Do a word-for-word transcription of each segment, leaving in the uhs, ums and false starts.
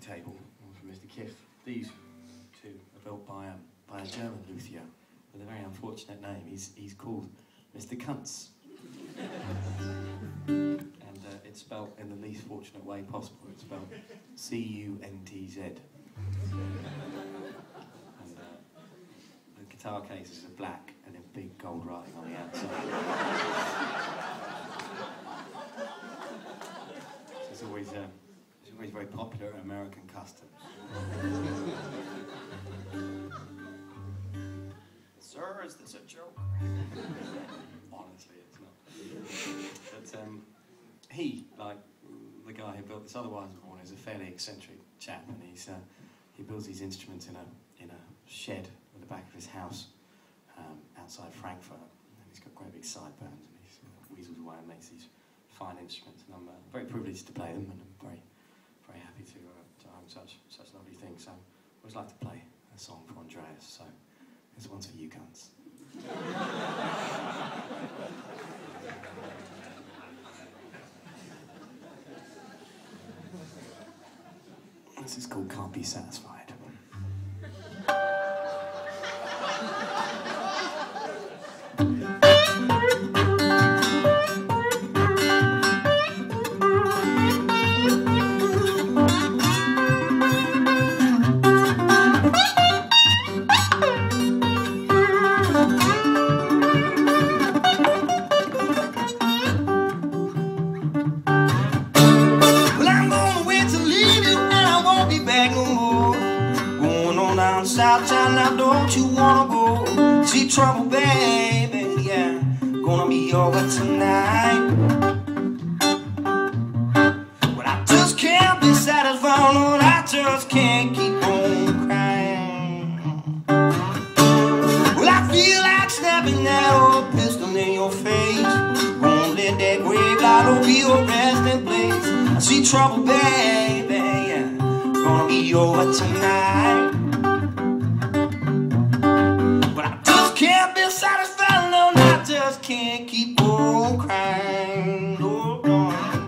table from Mister Kiff. These two are built by a, by a German luthier with a very unfortunate name. He's, he's called Mister Kuntz. And uh, it's spelled in the least fortunate way possible. It's spelled C U N T Z. And uh, the guitar cases are black and in big gold writing on the outside. So it's always, uh, it's always very popular at American customs. Sir, is this a joke? Honestly, it's not. But um, he, like the guy who built this other Weissenhorn, is a fairly eccentric chap, and he's uh, he builds these instruments in a in a shed at the back of his house um, outside Frankfurt. And he's got quite big sideburns, and he uh, weasels away and makes these fine instruments. And I'm uh, very privileged to play them, and I'm very very happy to uh, to own such such lovely things. So I always like to play a song for Andreas. So this one's for you, cunts. This is called Can't Be Satisfied. Southtown, now don't you wanna go see trouble, baby? Yeah, gonna be over tonight. But I just can't be satisfied, Lord, I just can't keep on crying. Well, I feel like snapping that old pistol in your face. Gonna let that grave light over your resting place. I see trouble, baby, yeah, gonna be over tonight. Can't keep on crying, no, no.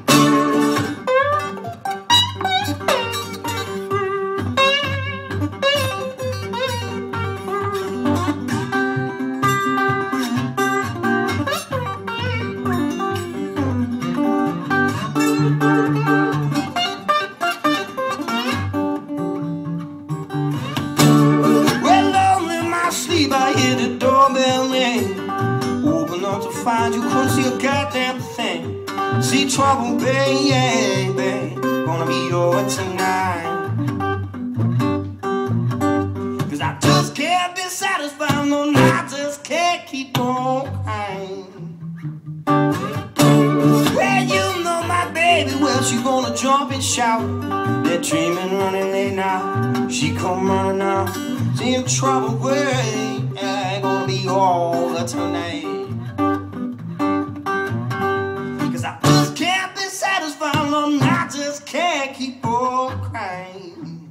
Well, in my sleep I hear the doorbell ring. To find you couldn't see a goddamn thing. See trouble, baby, gonna be over tonight. Cause I just can't be satisfied, no, I just can't keep on crying. Well, you know my baby, well, she gonna jump and shout. They're dreaming, running late now. She come running now. See in trouble, way, yeah, gonna be over tonight. I just can't keep on crying.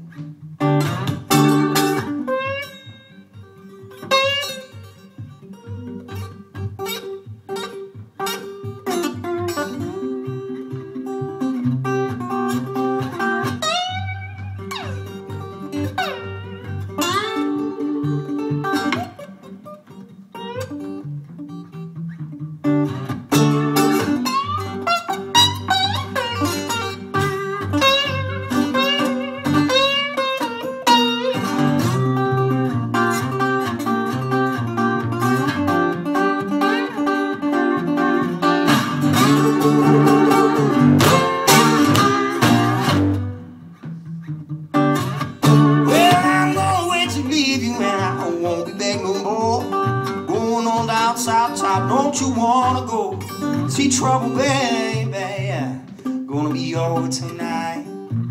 Southtown, don't you wanna go see trouble, baby? Yeah, gonna be over tonight.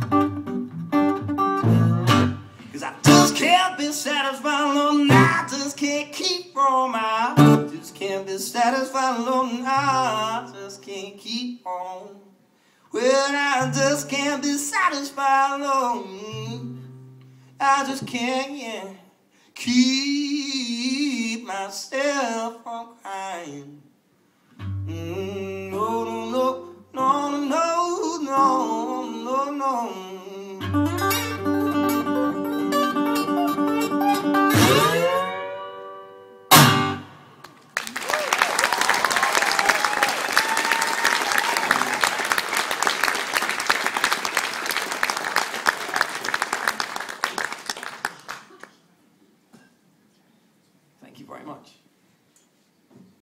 Cause I just can't be satisfied, Lord, I just can't keep on. I just can't be satisfied, Lord, I just can't keep on. Well, I just can't be satisfied, Lord, I just can't, yeah, keep myself from crying.